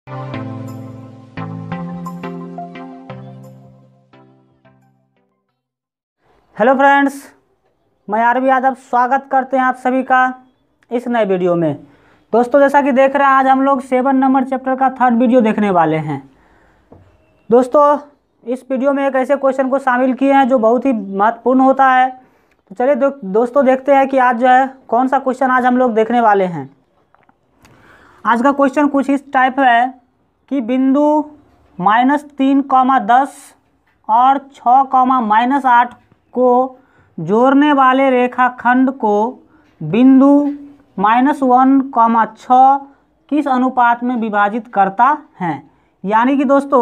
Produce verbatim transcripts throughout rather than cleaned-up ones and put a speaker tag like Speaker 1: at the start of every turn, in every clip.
Speaker 1: Hello friends, मैं R V Yadav स्वागत करते हैं आप सभी का इस नए वीडियो में। दोस्तों, जैसा कि देख रहे हैं, आज हम लोग सेवन नंबर चैप्टर का थर्ड वीडियो देखने वाले हैं। दोस्तों, इस वीडियो में एक ऐसे क्वेश्चन को शामिल किए हैं जो बहुत ही महत्वपूर्ण होता है। तो चलिए दो, दोस्तों देखते हैं कि आज जो है कौन सा क्वेश्चन आज हम लोग देखने वाले हैं। आज का क्वेश्चन कुछ इस टाइप है कि बिंदु माइनस तीन कॉमा दस और छः कॉमा माइनस आठ को जोड़ने वाले रेखाखंड को बिंदु माइनस वन कॉमा छः किस अनुपात में विभाजित करता है। यानी कि दोस्तों,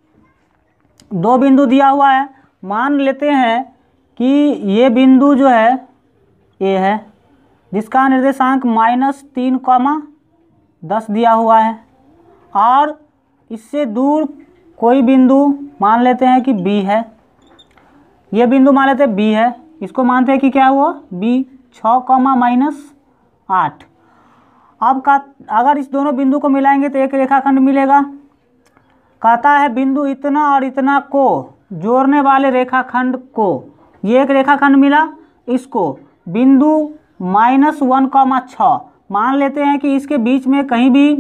Speaker 1: दो बिंदु दिया हुआ है। मान लेते हैं कि ये बिंदु जो है ये है, जिसका निर्देशांक माइनस तीन कॉमा दस दिया हुआ है, और इससे दूर कोई बिंदु मान लेते हैं कि बी है। ये बिंदु मान लेते हैं बी है, इसको मानते हैं कि क्या है वो बी, छः कॉमा माइनस आठ। अब का अगर इस दोनों बिंदु को मिलाएंगे तो एक रेखाखंड मिलेगा। कहता है बिंदु इतना और इतना को जोड़ने वाले रेखाखंड को, ये एक रेखाखंड मिला, इसको बिंदु माइनस वन कॉमा छः मान लेते हैं कि इसके बीच में कहीं भी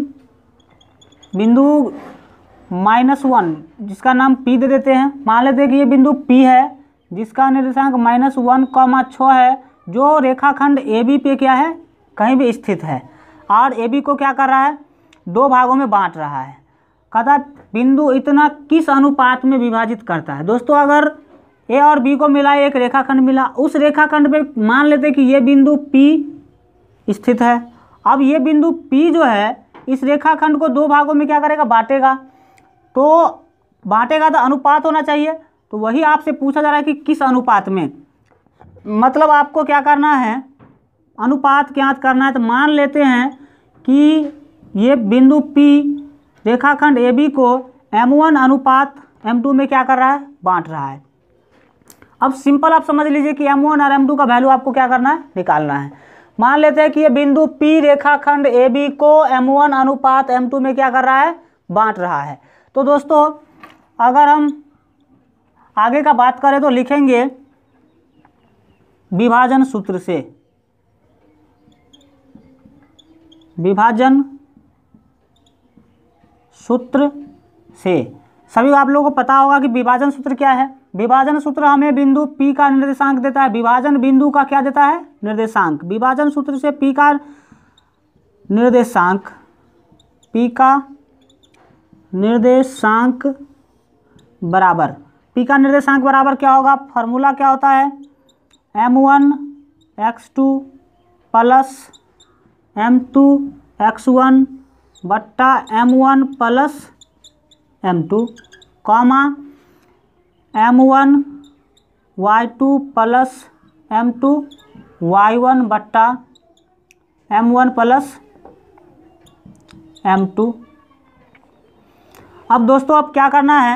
Speaker 1: बिंदु माइनस वन, जिसका नाम पी दे देते हैं। मान लेते हैं कि ये बिंदु पी है, जिसका निर्देशांक माइनस वन कॉमा छः है, जो रेखाखंड ए बी पे क्या है, कहीं भी स्थित है, और ए बी को क्या कर रहा है, दो भागों में बांट रहा है। कहता बिंदु इतना किस अनुपात में विभाजित करता है। दोस्तों, अगर ए और बी को मिला, एक रेखाखंड मिला, उस रेखाखंड पे मान लेते हैं कि ये बिंदु पी स्थित है। अब ये बिंदु पी जो है इस रेखाखंड को दो भागों में क्या करेगा, बांटेगा। तो बांटेगा तो अनुपात होना चाहिए, तो वही आपसे पूछा जा रहा है कि किस अनुपात में। मतलब आपको क्या करना है, अनुपात ज्ञात करना है। तो मान लेते हैं कि ये बिंदु P रेखाखंड ए बी को एम वन अनुपात एम टू में क्या कर रहा है, बांट रहा है। अब सिंपल आप समझ लीजिए कि एम वन और एम टू का वैल्यू आपको क्या करना है, निकालना है। मान लेते हैं कि ये बिंदु P रेखाखंड ए बी को एम वन अनुपात एम टू में क्या कर रहा है, बांट रहा है। तो दोस्तों, अगर हम आगे का बात करें तो लिखेंगे विभाजन सूत्र से, विभाजन सूत्र से। सभी आप लोगों को पता होगा कि विभाजन सूत्र क्या है। विभाजन सूत्र हमें बिंदु P का निर्देशांक देता है, विभाजन बिंदु का क्या देता है, निर्देशांक। विभाजन सूत्र से P का निर्देशांक, P का निर्देशांक बराबर, P का निर्देशांक बराबर क्या होगा, फार्मूला क्या होता है, M one X two plus M two X one बट्टा M one plus M two, comma M one Y two plus M two Y one बट्टा M one plus M two. अब दोस्तों, अब क्या करना है,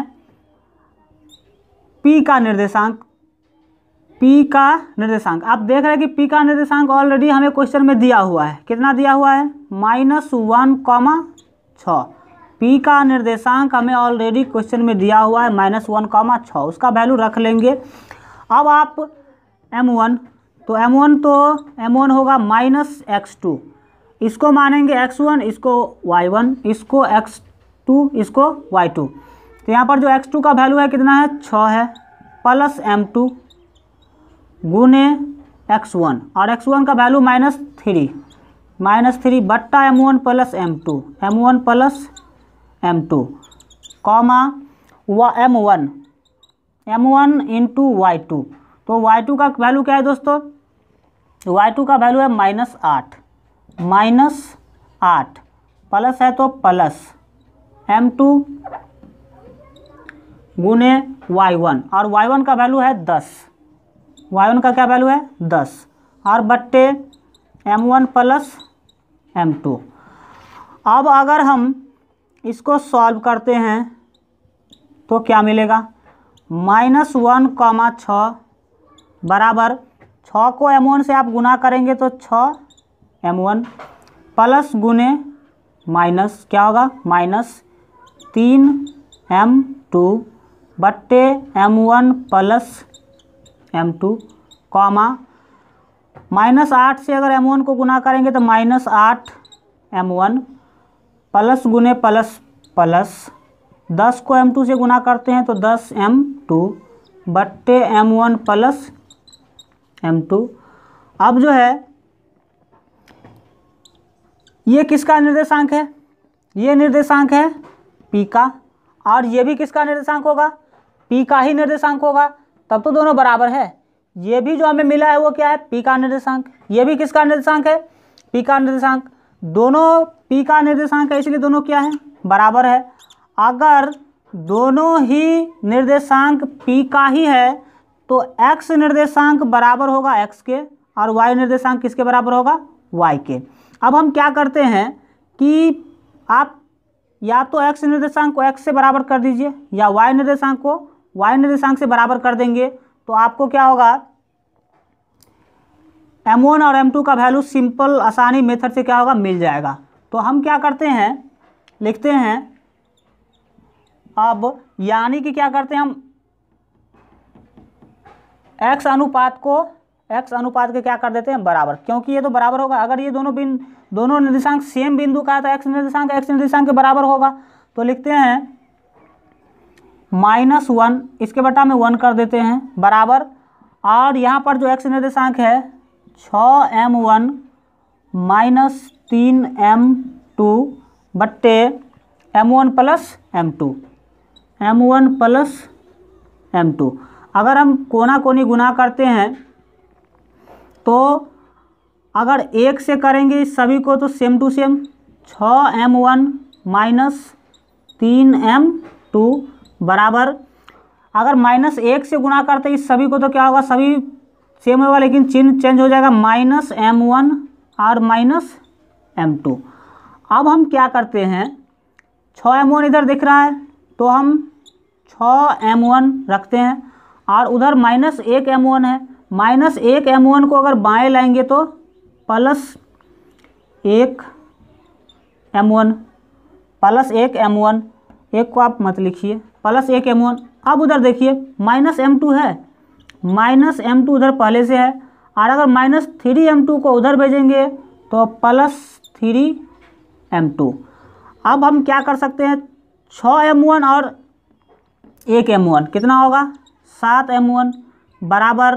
Speaker 1: P का निर्देशांक, P का निर्देशांक आप देख रहे हैं कि P का निर्देशांक ऑलरेडी हमें क्वेश्चन में दिया हुआ है। कितना दिया हुआ है, माइनस वन कॉमा छः। P का निर्देशांक हमें ऑलरेडी क्वेश्चन में दिया हुआ है माइनस वन कॉमा छः, उसका वैल्यू रख लेंगे। अब आप एम वन, तो एम वन तो एम वन होगा माइनस एक्स टू, इसको मानेंगे एक्स वन, इसको वाई वन, इसको एक्स टू, इसको वाई टू। तो यहाँ पर जो एक्स टू का वैल्यू है कितना है, छः है, प्लस एम टू गुने एक्स वन, और एक्स वन का value minus three, minus three बट्टा M one plus M two, M one plus M two, comma व M one, M one into Y two. तो वाई टू का value क्या है दोस्तों, वाई टू का वैल्यू है माइनस आठ, माइनस आठ, प्लस है तो प्लस एम टू गुने वाई वन, और वाई वन का वैल्यू है दस, वाई वन का क्या वैल्यू है दस, और बट्टे M one plus M two. अब अगर हम इसको सॉल्व करते हैं तो क्या मिलेगा, माइनस वन कॉमा छः बराबर छः को एम वन से आप गुना करेंगे तो छः एम वन प्लस गुने माइनस क्या होगा माइनस तीन एम टू बट्टे M one plus M two comma minus आठ से अगर एम वन को गुना करेंगे तो माइनस आठ एम वन प्लस गुने प्लस प्लस दस को एम टू से गुना करते हैं तो दस एम टू बट्टे M one plus M two. अब जो है ये किसका निर्देशांक है, ये निर्देशांक है पी का, और ये भी किसका निर्देशांक होगा, पी का ही निर्देशांक होगा, तब तो दोनों बराबर है। ये भी जो हमें मिला है वो क्या है, पी का निर्देशांक, ये भी किसका निर्देशांक है, पी का निर्देशांक, दोनों पी का निर्देशांक है, इसलिए दोनों क्या है, बराबर है। अगर दोनों ही निर्देशांक पी का ही है तो एक्स निर्देशांक बराबर होगा एक्स के और वाई निर्देशांक किसके बराबर होगा, वाई के। अब हम क्या करते हैं कि आप या तो एक्स निर्देशांक को एक्स से बराबर कर दीजिए या वाई निर्देशांक को वाई निर्देशांक से बराबर कर देंगे तो आपको क्या होगा, एम वन और एम टू का वैल्यू सिंपल आसानी मेथड से क्या होगा, मिल जाएगा। तो हम क्या करते हैं, लिखते हैं अब, यानी कि क्या करते हैं हम x अनुपात को x अनुपात के क्या कर देते हैं, बराबर, क्योंकि ये तो बराबर होगा। अगर ये दोनों बिंदु दोनों निर्देशांक सेम बिंदु का है तो x निर्देशांक x निर्देशांक के बराबर होगा। तो लिखते हैं माइनस वन, इसके बटा में वन कर देते हैं बराबर, और यहाँ पर जो x निर्देशांक है छः एम वन माइनस तीन एम टू बट्टे M one plus M two M one plus M two. अगर हम कोना कोनी गुना करते हैं तो अगर एक से करेंगे इस सभी को तो सेम टू सेम, छः एम वन माइनस तीन एम टू बराबर, अगर माइनस एक से गुना करते इस सभी को तो क्या होगा, सभी सेम होगा लेकिन चिन्ह चेंज हो जाएगा, माइनस एम वन और माइनस एम टू। अब हम क्या करते हैं, छः एम वन इधर दिख रहा है तो हम छः एम वन रखते हैं और उधर माइनस एक एम वन है, माइनस एक एम वन को अगर बाएँ लाएंगे तो प्लस एक एम वन प्लस एक एम वन, एक को आप मत लिखिए, प्लस एक एम वन। अब उधर देखिए माइनस एम टू है, माइनस एम टू उधर पहले से है, और अगर माइनस थ्री एम टू को उधर भेजेंगे तो प्लस थ्री एम टू। अब हम क्या कर सकते हैं, छः एम वन और एक एम वन कितना होगा, सात एम वन बराबर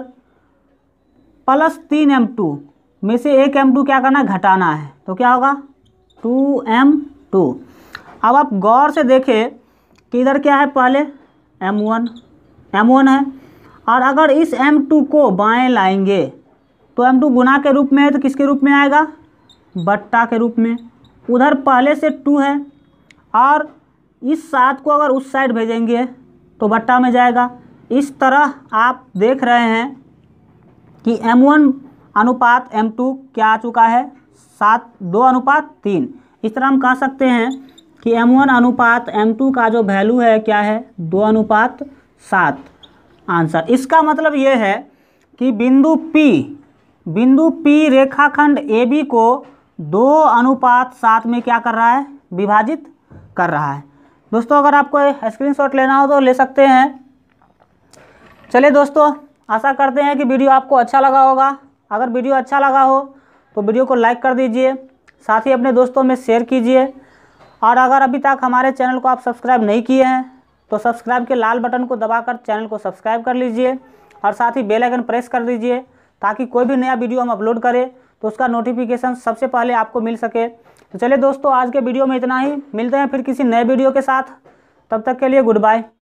Speaker 1: प्लस तीन एम टू में से एक एम टू क्या करना है, घटाना है, तो क्या होगा टू एम टू। अब आप गौर से देखें कि इधर क्या है, पहले एम वन एम वन है, और अगर इस एम टू को बाएं लाएंगे तो एम टू गुना के रूप में है तो किसके रूप में आएगा, बट्टा के रूप में। उधर पहले से टू है और इस सात को अगर उस साइड भेजेंगे तो बट्टा में जाएगा। इस तरह आप देख रहे हैं कि एम वन अनुपात एम टू क्या आ चुका है, सात दो अनुपात तीन। इस तरह हम कह सकते हैं कि एम वन अनुपात एम टू का जो वैल्यू है क्या है, दो अनुपात सात आंसर। इसका मतलब ये है कि बिंदु P बिंदु P रेखाखंड ए बी को दो अनुपात सात में क्या कर रहा है, विभाजित कर रहा है। दोस्तों अगर आपको स्क्रीनशॉट लेना हो तो ले सकते हैं। चलिए दोस्तों, आशा करते हैं कि वीडियो आपको अच्छा लगा होगा। अगर वीडियो अच्छा लगा हो तो वीडियो को लाइक कर दीजिए, साथ ही अपने दोस्तों में शेयर कीजिए, और अगर अभी तक हमारे चैनल को आप सब्सक्राइब नहीं किए हैं तो सब्सक्राइब के लाल बटन को दबाकर चैनल को सब्सक्राइब कर लीजिए, और साथ ही बेल आइकन प्रेस कर दीजिए ताकि कोई भी नया वीडियो हम अपलोड करें तो उसका नोटिफिकेशन सबसे पहले आपको मिल सके। तो चलिए दोस्तों, आज के वीडियो में इतना ही, मिलते हैं फिर किसी नए वीडियो के साथ, तब तक के लिए गुड बाय।